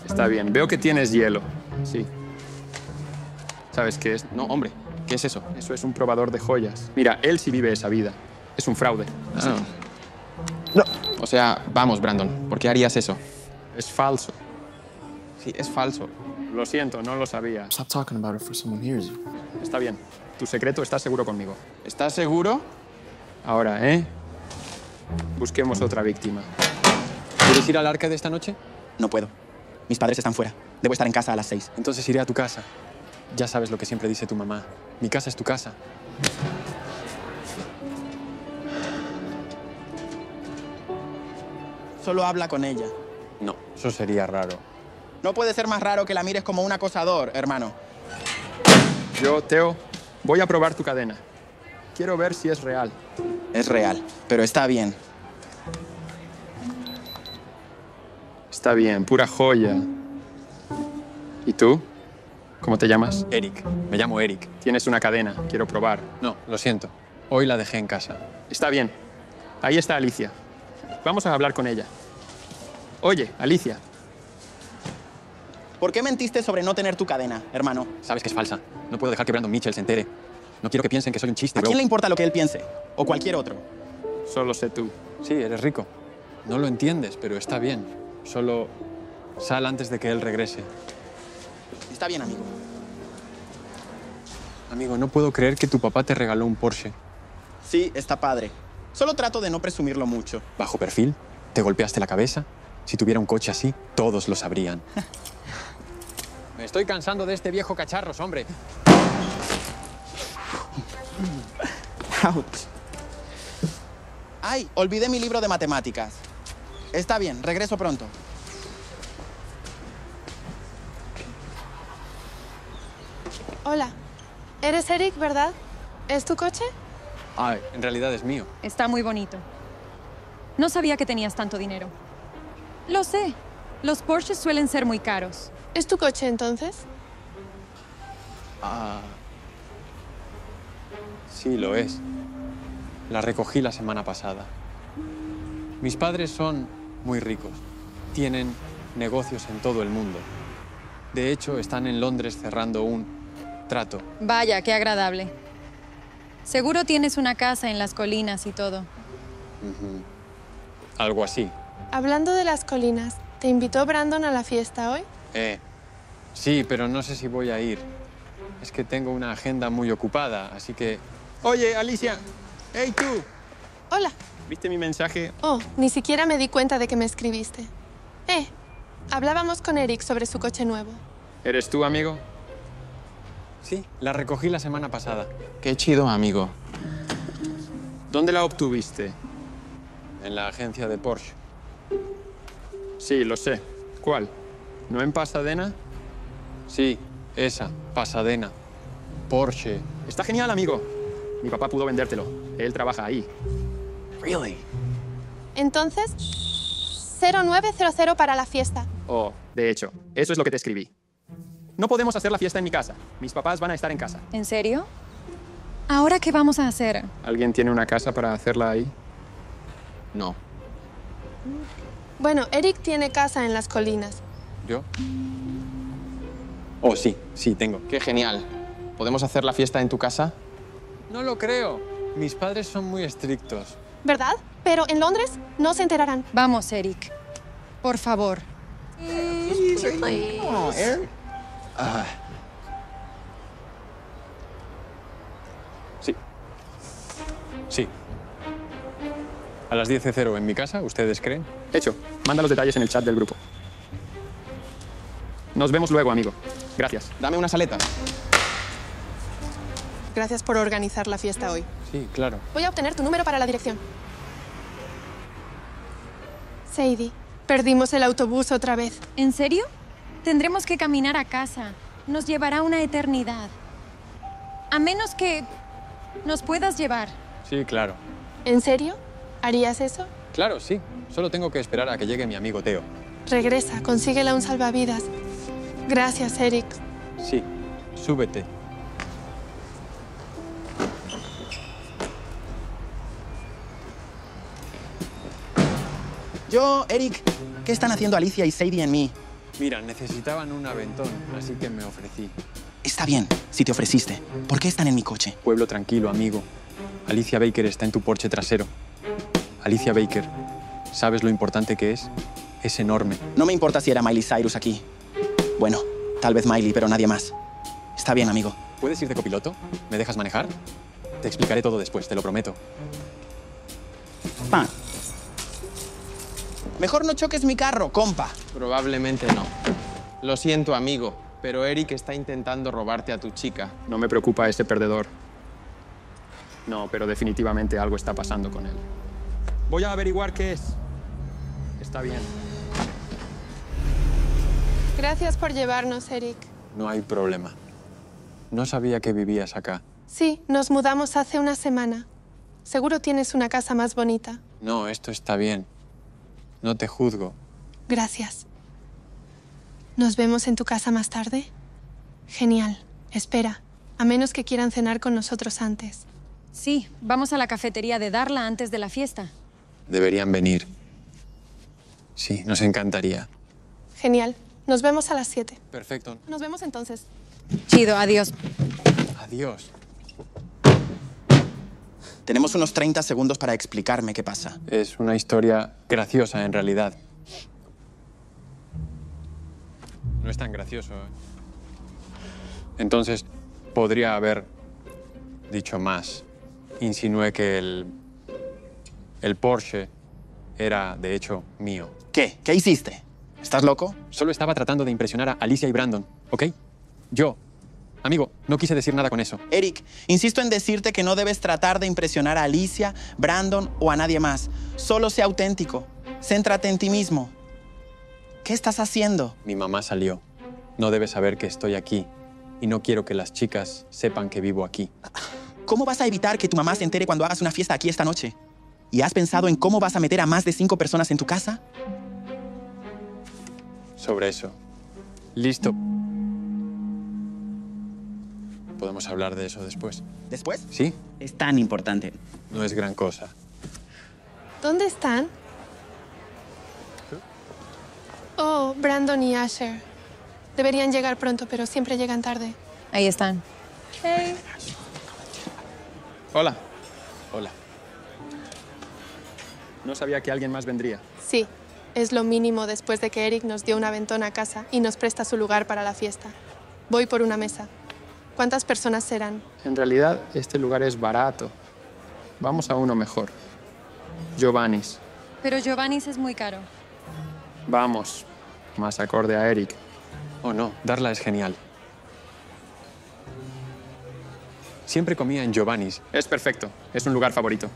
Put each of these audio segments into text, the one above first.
Está bien. Veo que tienes hielo. Sí. ¿Sabes qué es? No, hombre, ¿qué es eso? Eso es un probador de joyas. Mira, él sí vive esa vida. Es un fraude. Ah. No. O sea, vamos, Brandon, ¿por qué harías eso? Es falso. Sí, es falso. Lo siento, no lo sabía. Stop talking about it before someone hears you. Está bien. Tu secreto está seguro conmigo. ¿Estás seguro? Ahora, busquemos otra víctima. ¿Quieres ir al arcade esta noche? No puedo. Mis padres están fuera. Debo estar en casa a las 6. Entonces iré a tu casa. Ya sabes lo que siempre dice tu mamá. Mi casa es tu casa. Solo habla con ella. No, eso sería raro. No puede ser más raro que la mires como un acosador, hermano. Yo, Teo, voy a probar tu cadena. Quiero ver si es real. Es real, pero está bien. Está bien, pura joya. ¿Y tú? ¿Cómo te llamas? Eric. Me llamo Eric. Tienes una cadena, quiero probar. No, lo siento. Hoy la dejé en casa. Está bien. Ahí está Alicia. Vamos a hablar con ella. Oye, Alicia. ¿Por qué mentiste sobre no tener tu cadena, hermano? Sabes que es falsa. No puedo dejar que Brandon Mitchell se entere. No quiero que piensen que soy un chiste, ¿A bro. quién le importa lo que él piense? O cualquier otro. Solo sé tú. Sí, eres rico. No lo entiendes, pero está bien. Solo sal antes de que él regrese. Está bien, amigo. Amigo, no puedo creer que tu papá te regaló un Porsche. Sí, está padre. Solo trato de no presumirlo mucho. ¿Bajo perfil? ¿Te golpeaste la cabeza? Si tuviera un coche así, todos lo sabrían. Me estoy cansando de este viejo cacharros, hombre. Ouch. Ay, olvidé mi libro de matemáticas. Está bien, regreso pronto. Hola. ¿Eres Eric, verdad? ¿Es tu coche? Ay, en realidad es mío. Está muy bonito. No sabía que tenías tanto dinero. Lo sé. Los Porsches suelen ser muy caros. ¿Es tu coche, entonces? Sí, lo es. La recogí la semana pasada. Mis padres son muy ricos. Tienen negocios en todo el mundo. De hecho, están en Londres cerrando un trato. Vaya, qué agradable. Seguro tienes una casa en las colinas y todo. Algo así. Hablando de las colinas, ¿te invitó Brandon a la fiesta hoy? Sí, pero no sé si voy a ir. Es que tengo una agenda muy ocupada, así que... Oye, Alicia. Hey, tú. Hola. ¿Viste mi mensaje? Oh, ni siquiera me di cuenta de que me escribiste. Hablábamos con Eric sobre su coche nuevo. ¿Eres tú, amigo? Sí, la recogí la semana pasada. Qué chido, amigo. ¿Dónde la obtuviste? En la agencia de Porsche. Sí, lo sé. ¿Cuál? ¿No en Pasadena? Sí, esa, Pasadena. Porsche. Está genial, amigo. Mi papá pudo vendértelo. Él trabaja ahí. Really? Entonces, 0900 para la fiesta. Oh, de hecho, eso es lo que te escribí. No podemos hacer la fiesta en mi casa. Mis papás van a estar en casa. ¿En serio? ¿Ahora qué vamos a hacer? ¿Alguien tiene una casa para hacerla ahí? No. Bueno, Eric tiene casa en las colinas. ¿Yo? Oh, sí, sí, tengo. Qué genial. ¿Podemos hacer la fiesta en tu casa? No lo creo. Mis padres son muy estrictos. ¿Verdad? Pero en Londres no se enterarán. Vamos, Eric. Por favor. Sí. Sí. A las 10:00 en mi casa, ¿ustedes creen? Hecho. Manda los detalles en el chat del grupo. Nos vemos luego, amigo. Gracias. Dame unas aletas. Gracias por organizar la fiesta hoy. Sí, claro. Voy a obtener tu número para la dirección. Sadie, perdimos el autobús otra vez. ¿En serio? Tendremos que caminar a casa. Nos llevará una eternidad. A menos que nos puedas llevar. Sí, claro. ¿En serio? ¿Harías eso? Claro, sí. Solo tengo que esperar a que llegue mi amigo Teo. Regresa, consíguela un salvavidas. Gracias, Eric. Sí. Súbete. Eric, ¿qué están haciendo Alicia y Sadie en mí? Mira, necesitaban un aventón, así que me ofrecí. Está bien, si te ofreciste. ¿Por qué están en mi coche? Pueblo tranquilo, amigo. Alicia Baker está en tu Porsche trasero. Alicia Baker, ¿sabes lo importante que es? Es enorme. No me importa si era Miley Cyrus aquí. Bueno, tal vez Miley, pero nadie más. Está bien, amigo. ¿Puedes ir de copiloto? ¿Me dejas manejar? Te explicaré todo después, te lo prometo. Pan. Mejor no choques mi carro, compa. Probablemente no. Lo siento, amigo, pero Eric está intentando robarte a tu chica. No me preocupa ese perdedor. No, pero definitivamente algo está pasando con él. Voy a averiguar qué es. Está bien. Gracias por llevarnos, Eric. No hay problema. No sabía que vivías acá. Sí, nos mudamos hace una semana. Seguro tienes una casa más bonita. No, esto está bien. No te juzgo. Gracias. ¿Nos vemos en tu casa más tarde? Genial. Espera, a menos que quieran cenar con nosotros antes. Sí, vamos a la cafetería de Darla antes de la fiesta. Deberían venir. Sí, nos encantaría. Genial. Nos vemos a las 7. Perfecto. Nos vemos entonces. Chido, adiós. Adiós. Tenemos unos 30 segundos para explicarme qué pasa. Es una historia graciosa, en realidad. No es tan gracioso, ¿eh? Entonces, podría haber dicho más. Insinué que el Porsche era, de hecho, mío. ¿Qué? ¿Qué hiciste? ¿Estás loco? Solo estaba tratando de impresionar a Alicia y Brandon, ¿ok? Yo. Amigo, no quise decir nada con eso. Eric, insisto en decirte que no debes tratar de impresionar a Alicia, Brandon o a nadie más. Solo sé auténtico. Céntrate en ti mismo. ¿Qué estás haciendo? Mi mamá salió. No debe saber que estoy aquí. Y no quiero que las chicas sepan que vivo aquí. ¿Cómo vas a evitar que tu mamá se entere cuando hagas una fiesta aquí esta noche? ¿Y has pensado en cómo vas a meter a más de 5 personas en tu casa? Sobre eso. Listo. Podemos hablar de eso después. ¿Después? ¿Sí? Es tan importante. No es gran cosa. ¿Dónde están? Oh, Brandon y Asher. Deberían llegar pronto, pero siempre llegan tarde. Ahí están. Hey. Hola. Hola. No sabía que alguien más vendría. Sí, es lo mínimo después de que Eric nos dio un aventón a casa y nos presta su lugar para la fiesta. Voy por una mesa. ¿Cuántas personas serán? En realidad, este lugar es barato. Vamos a uno mejor. Giovanni's. Pero Giovanni's es muy caro. Vamos. Más acorde a Eric. Oh, no. Darla es genial. Siempre comía en Giovanni's. Es perfecto. Es un lugar favorito.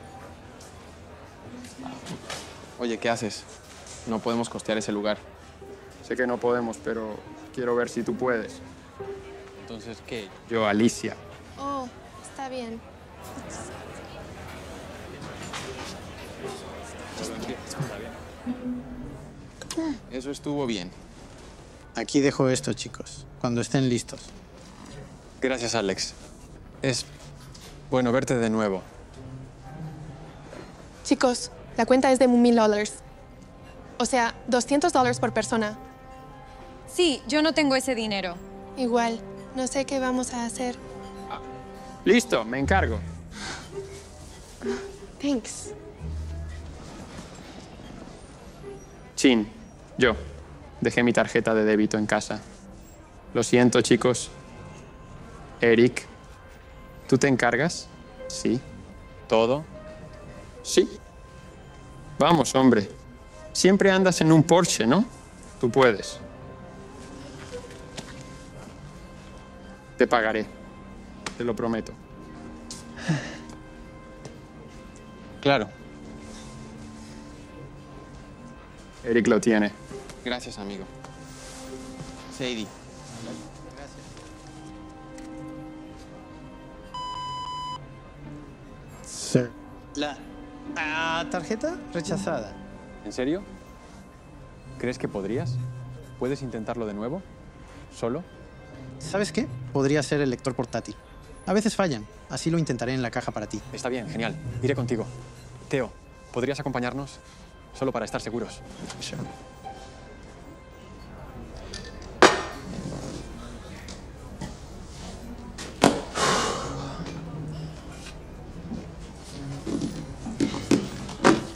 Oye, ¿qué haces? No podemos costear ese lugar. Sé que no podemos, pero quiero ver si tú puedes. Entonces, ¿qué? Yo, Alicia. Oh, está bien. Eso estuvo bien. Aquí dejo esto, chicos, cuando estén listos. Gracias, Alex. Es bueno verte de nuevo. Chicos, la cuenta es de $1,000. O sea, $200 por persona. Sí, yo no tengo ese dinero. Igual, no sé qué vamos a hacer. Listo, me encargo. Thanks. Chin, yo. Dejé mi tarjeta de débito en casa. Lo siento, chicos. Eric, ¿tú te encargas? Sí. ¿Todo? Sí. Vamos, hombre. Siempre andas en un Porsche, ¿no? Tú puedes. Te pagaré. Te lo prometo. Claro. Eric lo tiene. Gracias, amigo. Sadie. Sir. La tarjeta rechazada. ¿En serio? ¿Crees que podrías? ¿Puedes intentarlo de nuevo? ¿Solo? ¿Sabes qué? Podría ser el lector portátil. A veces fallan. Así lo intentaré en la caja para ti. Está bien, genial. Iré contigo. Teo, ¿podrías acompañarnos? Solo para estar seguros.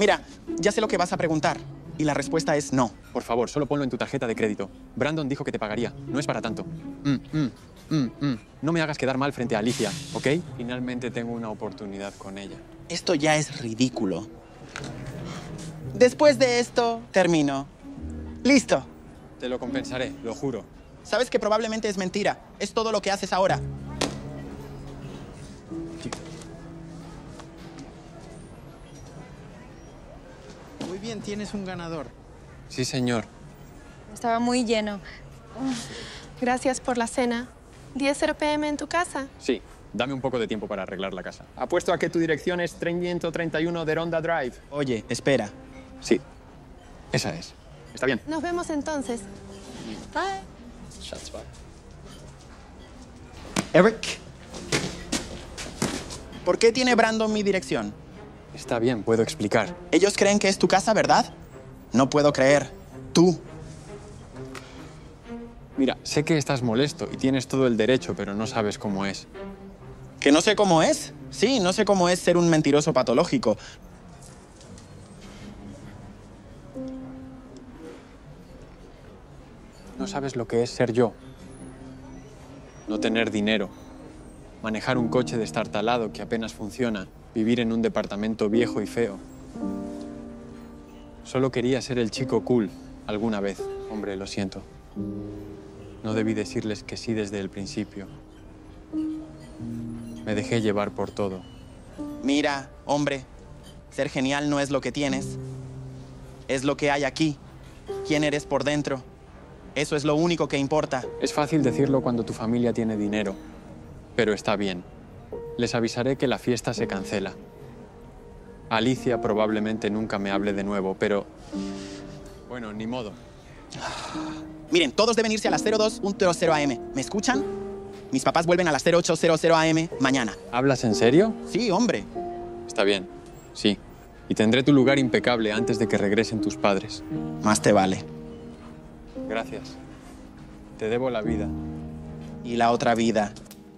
Mira, ya sé lo que vas a preguntar. Y la respuesta es no. Por favor, solo ponlo en tu tarjeta de crédito. Brandon dijo que te pagaría. No es para tanto. No me hagas quedar mal frente a Alicia, ¿ok? Finalmente tengo una oportunidad con ella. Esto ya es ridículo. Después de esto, termino. Listo. Te lo compensaré, lo juro. Sabes que probablemente es mentira. Es todo lo que haces ahora. Muy bien, tienes un ganador. Sí, señor. Estaba muy lleno. Gracias por la cena. 10:00 p.m. en tu casa. Sí, dame un poco de tiempo para arreglar la casa. Apuesto a que tu dirección es 331 de Ronda Drive. Oye, espera. Sí, esa es. Está bien. Nos vemos entonces. Bye. Eric. ¿Por qué tiene Brandon mi dirección? Está bien, puedo explicar. Ellos creen que es tu casa, ¿verdad? No puedo creer. Tú. Mira, sé que estás molesto y tienes todo el derecho, pero no sabes cómo es. ¿Que no sé cómo es? Sí, no sé cómo es ser un mentiroso patológico. No sabes lo que es ser yo. No tener dinero. Manejar un coche destartalado que apenas funciona. Vivir en un departamento viejo y feo. Solo quería ser el chico cool alguna vez. Hombre, lo siento. No debí decirles que sí desde el principio. Me dejé llevar por todo. Mira, hombre, ser genial no es lo que tienes. Es lo que hay aquí. ¿Quién eres por dentro? Eso es lo único que importa. Es fácil decirlo cuando tu familia tiene dinero, pero está bien. Les avisaré que la fiesta se cancela. Alicia probablemente nunca me hable de nuevo, pero... Bueno, ni modo. Miren, todos deben irse a las 02:00 AM. ¿Me escuchan? Mis papás vuelven a las 08:00 AM mañana. ¿Hablas en serio? Sí, hombre. Está bien, sí. Y tendré tu lugar impecable antes de que regresen tus padres. Más te vale. Gracias. Te debo la vida. Y la otra vida.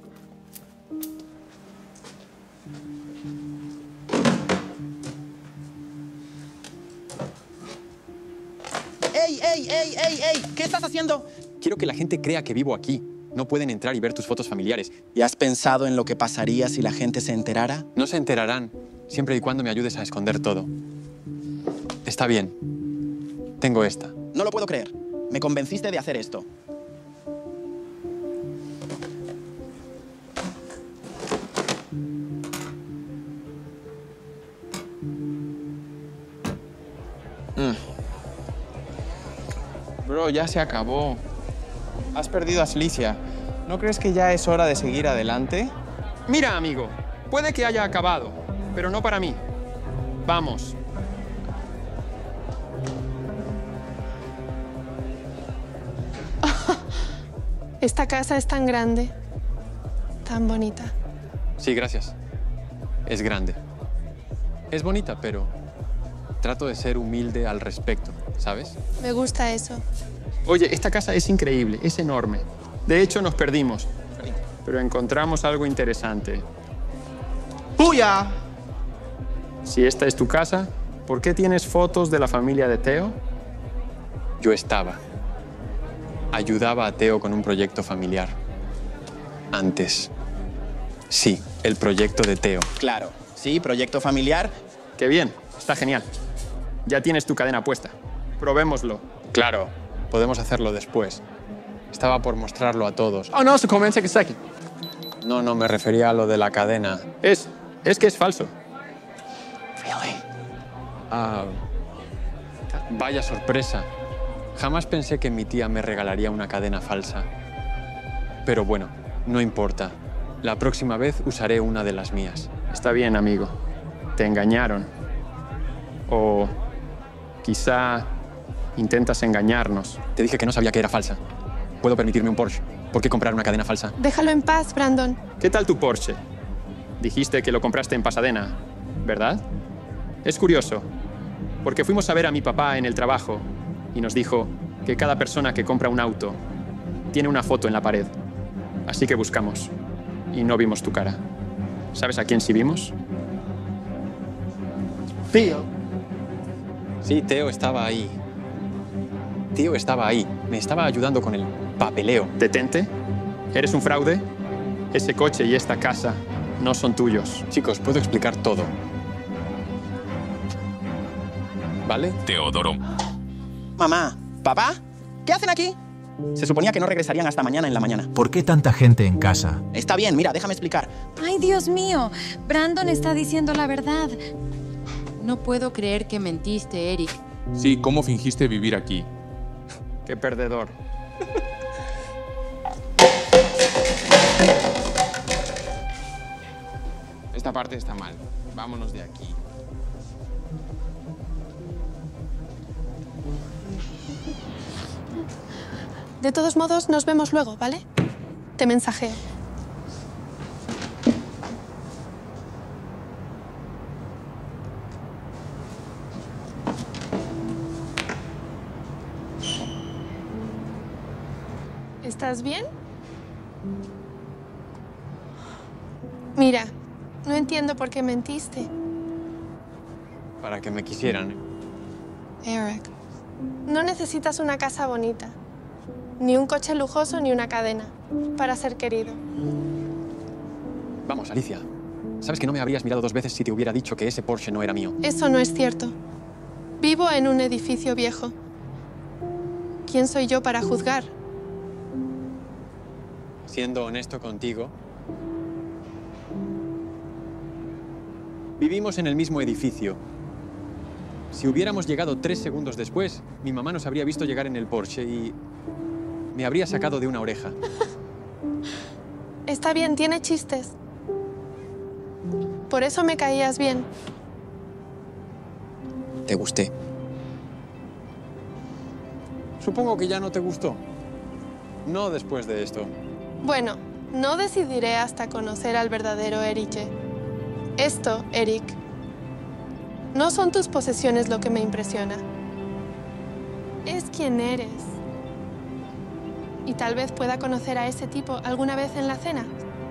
¡Ey, ey, ey, ey, ey! ¿Qué estás haciendo? Quiero que la gente crea que vivo aquí. No pueden entrar y ver tus fotos familiares. ¿Y has pensado en lo que pasaría si la gente se enterara? No se enterarán, siempre y cuando me ayudes a esconder todo. Está bien. Tengo esta. No lo puedo creer. Me convenciste de hacer esto. Bro, ya se acabó. Has perdido a Alicia. ¿No crees que ya es hora de seguir adelante? Mira, amigo, puede que haya acabado, pero no para mí. Vamos. Esta casa es tan grande, tan bonita. Sí, gracias. Es grande. Es bonita, pero trato de ser humilde al respecto, ¿sabes? Me gusta eso. Oye, esta casa es increíble, es enorme. De hecho, nos perdimos, pero encontramos algo interesante. ¡Puya! Si esta es tu casa, ¿por qué tienes fotos de la familia de Theo? Yo estaba. Ayudaba a Theo con un proyecto familiar. Antes. Sí, el proyecto de Theo. Claro. Sí, proyecto familiar. Qué bien, está genial. Ya tienes tu cadena puesta. Probémoslo. Claro, podemos hacerlo después. Estaba por mostrarlo a todos. Oh, no, so come and take a second. No, me refería a lo de la cadena. Es que es falso. Ah, vaya sorpresa. Jamás pensé que mi tía me regalaría una cadena falsa. Pero bueno, no importa. La próxima vez usaré una de las mías. Está bien, amigo. Te engañaron. O quizá intentas engañarnos. Te dije que no sabía que era falsa. Puedo permitirme un Porsche. ¿Por qué comprar una cadena falsa? Déjalo en paz, Brandon. ¿Qué tal tu Porsche? Dijiste que lo compraste en Pasadena, ¿verdad? Es curioso, porque fuimos a ver a mi papá en el trabajo y nos dijo que cada persona que compra un auto tiene una foto en la pared. Así que buscamos y no vimos tu cara. ¿Sabes a quién sí vimos? Theo, Sí, Theo estaba ahí. Theo estaba ahí. Me estaba ayudando con el papeleo. Detente. ¿Eres un fraude? Ese coche y esta casa no son tuyos. Chicos, puedo explicar todo. ¿Vale? Teodoro. Mamá, papá, ¿qué hacen aquí? Se suponía que no regresarían hasta mañana en la mañana. ¿Por qué tanta gente en casa? Está bien, mira, déjame explicar. Ay, Dios mío. Brandon está diciendo la verdad. No puedo creer que mentiste, Eric. Sí, ¿cómo fingiste vivir aquí? Qué perdedor. Esta parte está mal. Vámonos de aquí. De todos modos, nos vemos luego, ¿vale? Te mensajeo. ¿Estás bien? Mira, no entiendo por qué mentiste. Para que me quisieran. Eric, no necesitas una casa bonita, ni un coche lujoso, ni una cadena para ser querido. Vamos, Alicia. Sabes que no me habrías mirado 2 veces si te hubiera dicho que ese Porsche no era mío. Eso no es cierto. Vivo en un edificio viejo. ¿Quién soy yo para juzgar? Siendo honesto contigo, vivimos en el mismo edificio. Si hubiéramos llegado 3 segundos después, mi mamá nos habría visto llegar en el Porsche y me habría sacado de una oreja. Está bien, tiene chistes. Por eso me caías bien. Te gusté. Supongo que ya no te gustó. No después de esto. Bueno, no decidiré hasta conocer al verdadero Eric. Esto, Eric, no son tus posesiones lo que me impresiona. Es quien eres. Y tal vez pueda conocer a ese tipo alguna vez en la cena.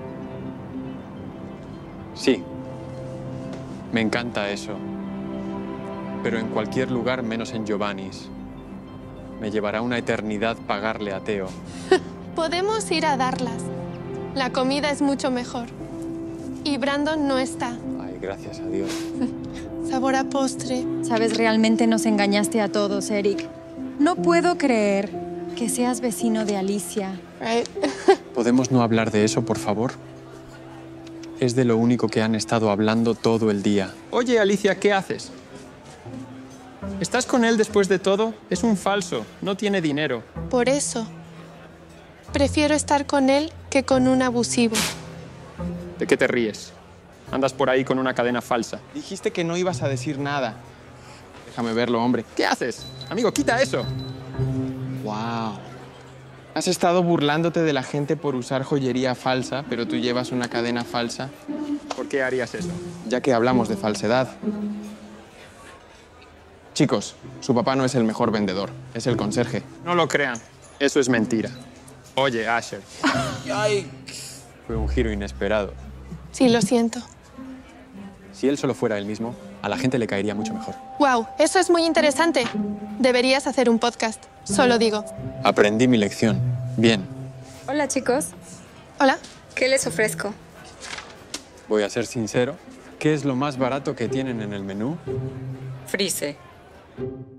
Sí. Me encanta eso. Pero en cualquier lugar menos en Giovanni's. Me llevará una eternidad pagarle a Theo. Podemos ir a darlas. La comida es mucho mejor. Y Brandon no está. Ay, gracias a Dios. Sabor a postre. Sabes, realmente nos engañaste a todos, Eric. No puedo creer que seas vecino de Alicia. Right. ¿Podemos no hablar de eso, por favor? Es de lo único que han estado hablando todo el día. Oye, Alicia, ¿qué haces? ¿Estás con él después de todo? Es un falso, no tiene dinero. Por eso, prefiero estar con él que con un abusivo. ¿De qué te ríes? Andas por ahí con una cadena falsa. Dijiste que no ibas a decir nada. Déjame verlo, hombre. ¿Qué haces? Amigo, quita eso. ¡Wow! Has estado burlándote de la gente por usar joyería falsa, pero tú llevas una cadena falsa. ¿Por qué harías eso? Ya que hablamos de falsedad. Chicos, su papá no es el mejor vendedor, es el conserje. No lo crean, eso es mentira. Oye, Asher. Fue un giro inesperado. Sí, lo siento. Si él solo fuera él mismo, a la gente le caería mucho mejor. Wow, eso es muy interesante. Deberías hacer un podcast, solo digo. Aprendí mi lección. Bien. Hola, chicos. Hola. ¿Qué les ofrezco? Voy a ser sincero. ¿Qué es lo más barato que tienen en el menú? Frise.